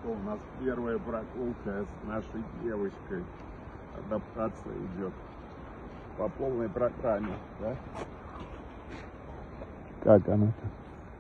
что у нас первая прогулка с нашей девочкой. Адаптация идет по полной программе, да? Как она-то?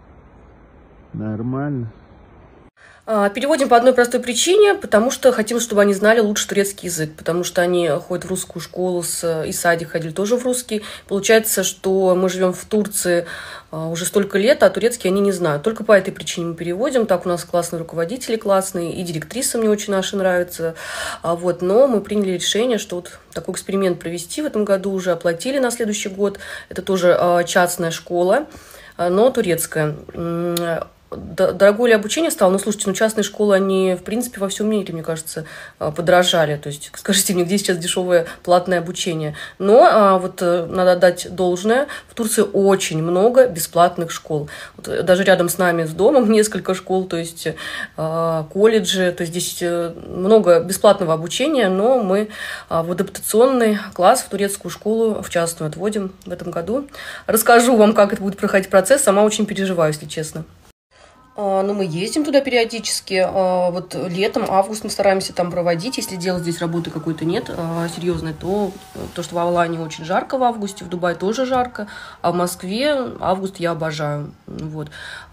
Нормально? Переводим по одной простой причине, потому что хотим, чтобы они знали лучше турецкий язык, потому что они ходят в русскую школу, и садик ходили тоже в русский. Получается, что мы живем в Турции уже столько лет, а турецкий они не знают. Только по этой причине мы переводим. Так у нас классные руководители, классные, и директриса мне очень наши нравятся. Вот, но мы приняли решение, что вот такой эксперимент провести в этом году, уже оплатили на следующий год. Это тоже частная школа, но турецкая. Дорогое ли обучение стало? Ну, слушайте, частные школы, они, в принципе, во всем мире, мне кажется, подорожали. То есть, скажите мне, где сейчас дешевое платное обучение? Но вот надо отдать должное. В Турции очень много бесплатных школ. Вот, даже рядом с нами, с домом, несколько школ, то есть колледжи. То есть здесь много бесплатного обучения, но мы в адаптационный класс, в турецкую школу, в частную, отводим в этом году. Расскажу вам, как это будет проходить процесс. Сама очень переживаю, если честно. Ну, мы ездим туда периодически. Вот летом, август мы стараемся там проводить. Если делать здесь работы какой-то нет серьезной, то что в Алании очень жарко в августе, в Дубае тоже жарко, а в Москве август я обожаю. Вот.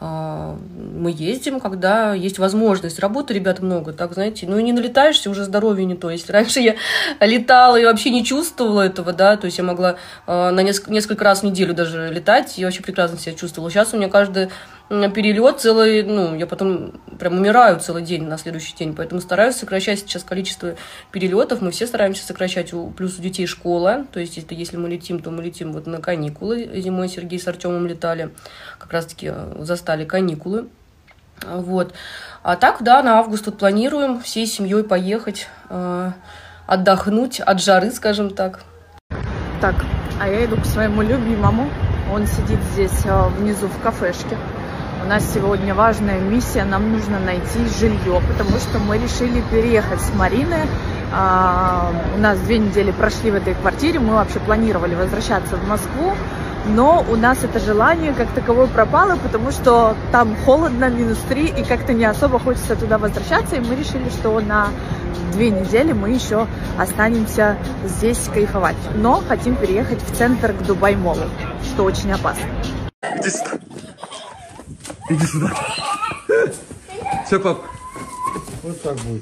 Мы ездим, когда есть возможность. Работы, ребят, много, так, знаете. Ну, и не налетаешься, уже здоровье не то. Если раньше я летала и вообще не чувствовала этого, да, то есть я могла на несколько раз в неделю даже летать, и вообще прекрасно себя чувствовала. Сейчас у меня каждый перелет целый, я потом прям умираю целый день на следующий день, поэтому стараюсь сокращать сейчас количество перелетов, мы все стараемся сокращать, плюс у детей школа, то есть если мы летим, то мы летим вот на каникулы, зимой Сергей с Артемом летали, как раз-таки застали каникулы, вот, а так, да, на август вот планируем всей семьей поехать, отдохнуть от жары, скажем так. Так, а я иду к своему любимому, он сидит здесь внизу в кафешке. У нас сегодня важная миссия, нам нужно найти жилье, потому что мы решили переехать с Мариной. У нас 2 недели прошли в этой квартире, мы вообще планировали возвращаться в Москву, но у нас это желание как таковое пропало, потому что там холодно, -3, и как-то не особо хочется туда возвращаться, и мы решили, что на 2 недели мы еще останемся здесь кайфовать. Но хотим переехать в центр к Дубай-молу, что очень опасно. Иди сюда. Иди сюда. Все, пап. Вот так будет.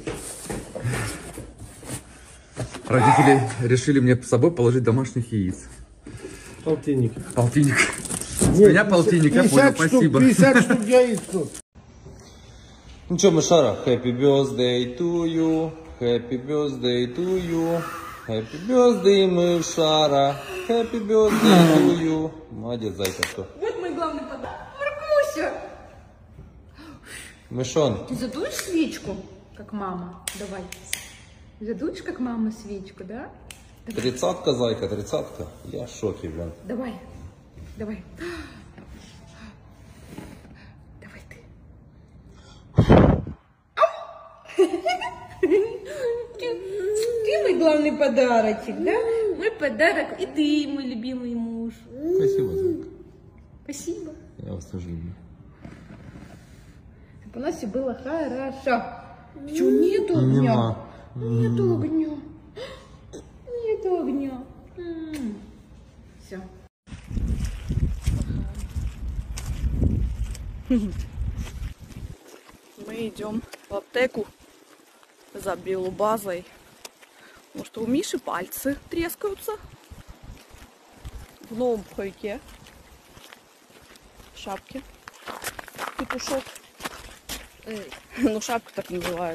Родители решили мне с собой положить домашних яиц. Полтинник. Полтинник. Нет, С меня полтинник, я понял, спасибо. 50 штук яиц тут. Ну что, Мышара, happy birthday to you, happy birthday to you, happy birthday, Мышара, happy birthday to you. Молодец, зайка, что? Вот мой главный подарок. Маркуся! Мышон. Ты задуешь свечку, как мама? Давай. Задуешь, как мама, свечку, да? Давай. 30-ка, зайка, 30-ка. Я в шоке, блин. Давай. Давай. Давай ты. Ты мой главный подарочек, да? Мой подарок. И ты, мой любимый муж. Спасибо, зайка. Спасибо. Я вас тоже люблю. Чтобы у нас все было хорошо. Что, нету огня? Нету огня. Нету огня. Все. Мы идем в аптеку за биобазой, потому что у Миши пальцы трескаются в новом пуховике, шапке, петушок, ну шапку так называют.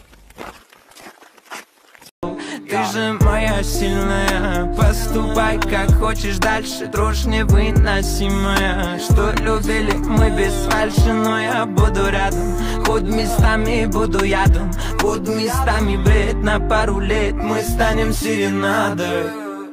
Ты же моя сильная, поступай как хочешь дальше, дрожь невыносимая. Что любили мы без фальши, но я буду рядом. Хоть местами буду ядом, хоть местами бред. На пару лет мы станем серенадой.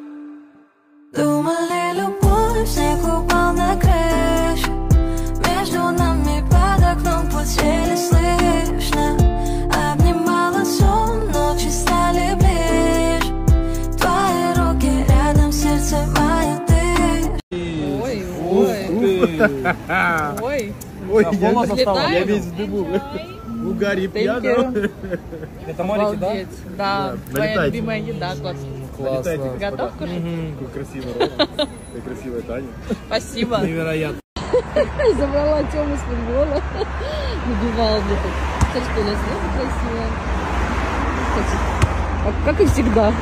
Думали, любовь, снег упал на крышу. Между нами под окном путь еле слышно. Обнимала сон, ночи стали ближе. Твои руки рядом, сердце мое дышит. Ой, ой, ой, Ой, я весь в дыму. Угари пьяно. Это Марики, да? Да, твоя любимая еда, классно. Классно. Готов кушать? Как красиво, Рома. Как красивая Таня. Спасибо. Невероятно. Забрала Тему с футбола. Набивал мне тут. Кстати, у нас небо красивое. Как и всегда.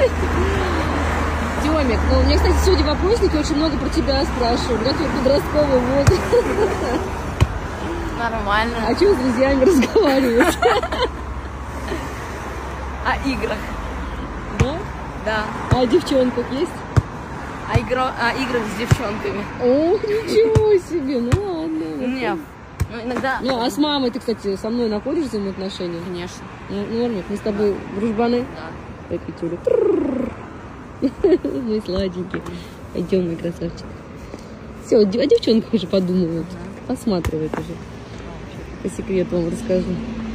Тёмик, ну, мне, кстати, сегодня в вопроснике очень много про тебя спрашивают. Как твой подростковый возраст? Нормально. О чем с друзьями разговаривать? О играх. Да? Да. А о девчонках есть? О играх с девчонками. Ох, ничего себе, ну ладно. Нет. Ну, иногда... Ну, а с мамой ты, кстати, со мной находишь взаимоотношения? Конечно. Ну, Нормик, мы с тобой дружбаны? Да. Так, Петюля. Мой сладенький. Пойдем, мой красавчик. Все, о девчонках уже подумывают. Посматривают уже. По секрету вам расскажу.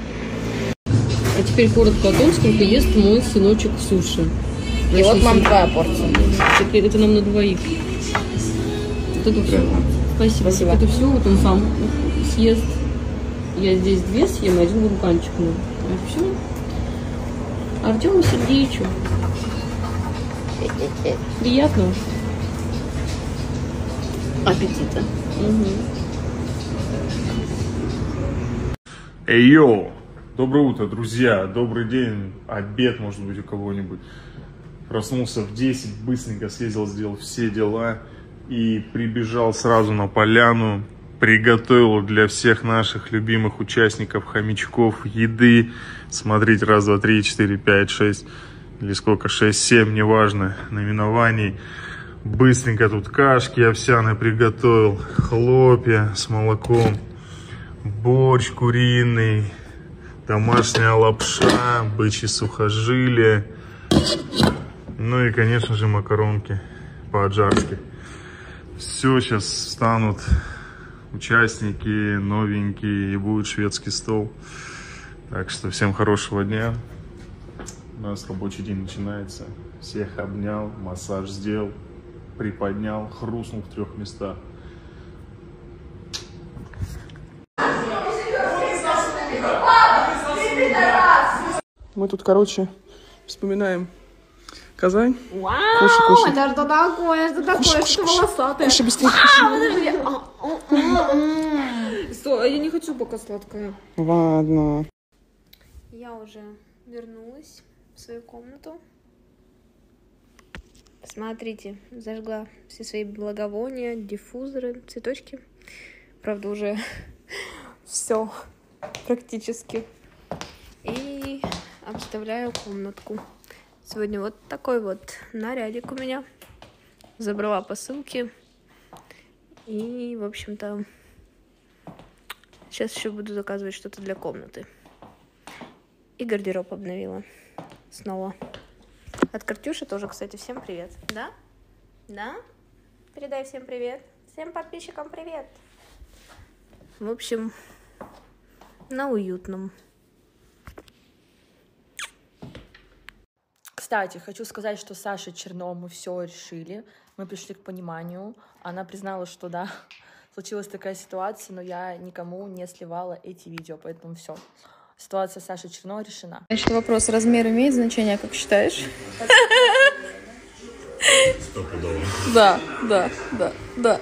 А теперь коротко о том, сколько ест мой сыночек суши. И вот нам твоя порция. Теперь это нам на двоих. Вот это все. Спасибо. Это все вот он сам съест. Я здесь 2 съем, 1 бурканчик. Ну. А все. Артему Сергеевичу. Приятного аппетита. Эй, йоу! Доброе утро, друзья! Добрый день, обед, может быть, у кого-нибудь. Проснулся в 10, быстренько съездил, сделал все дела и прибежал сразу на поляну. Приготовил для всех наших любимых участников, хомячков, еды. Смотрите, 1, 2, 3, 4, 5, 6 или сколько, 6, 7, неважно, наименований. Быстренько тут кашки овсяные приготовил, хлопья с молоком, борщ куриный, домашняя лапша, бычьи сухожилия, ну и, конечно же, макаронки по-аджарски. Все, сейчас встанут участники новенькие и будет шведский стол. Так что всем хорошего дня. У нас рабочий день начинается. Всех обнял, массаж сделал, приподнял, хрустнул в 3 местах. Мы тут, короче, вспоминаем Казань. Вау, Кушай, кушай. это что такое? Что такое? Что волосатое? Кушай быстрее. Подожди. Стой, я не хочу пока сладкое. Ладно. Я уже вернулась в свою комнату. Смотрите, зажгла все свои благовония, диффузоры, цветочки. Правда, уже все практически. И обставляю комнатку. Сегодня вот такой вот нарядик у меня. Забрала посылки. И, в общем-то, сейчас еще буду заказывать что-то для комнаты. И гардероб обновила снова. От Катюши тоже, кстати, всем привет. Да? Да? Передай всем привет. Всем подписчикам привет. В общем, на уютном. Кстати, хочу сказать, что с Сашей Черно мы все решили. Мы пришли к пониманию. Она признала, что да, случилась такая ситуация, но я никому не сливала эти видео, поэтому все. Ситуация с Сашей Черно решена. Еще вопрос, размер имеет значение, как считаешь? Стопудово. Да.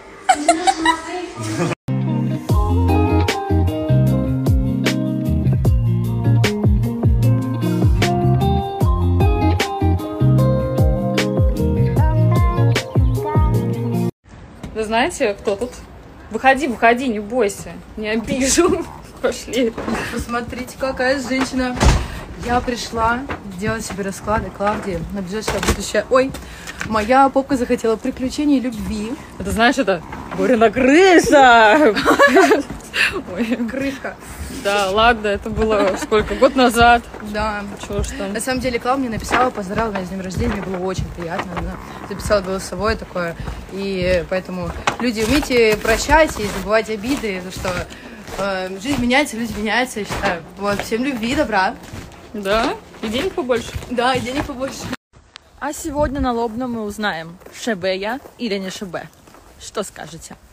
Вы знаете, кто тут? Выходи, не бойся, не обижу. Пошли. Посмотрите, какая женщина. Я пришла делать себе расклады Клавдии на ближайшее будущее. Ой, моя попка захотела приключений любви. Это знаешь, это Борина крыша. Ой, крышка. Да, ладно, это было сколько? Год назад. Да. Чего ж там. На самом деле, Клава мне написала, поздравила меня с днем рождения, мне было очень приятно. Она записала голосовое такое. И поэтому люди, умейте прощать и забывать обиды, потому что жизнь меняется, люди меняются, я считаю. Вот, всем любви, добра. Да? И денег побольше? Да, и денег побольше. А сегодня на Лобном мы узнаем, шебе я или не шебе. Что скажете?